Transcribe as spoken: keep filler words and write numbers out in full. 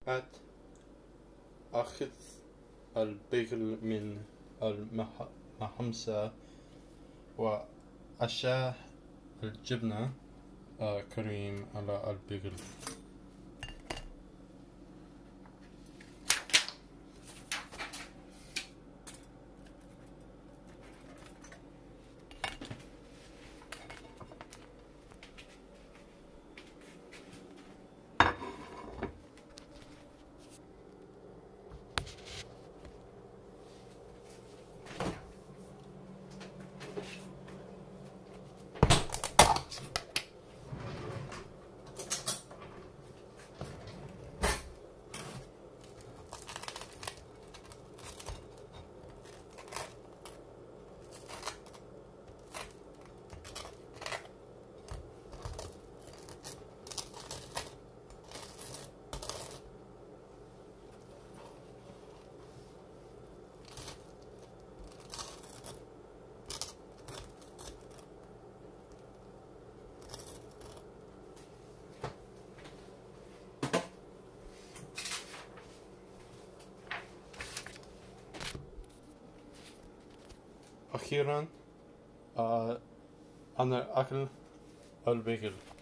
أت أخذ البيغل من المحمصة وأشاه الجبنة آه كريم على البيغل. أخيرا آه أنا أكل البيغل.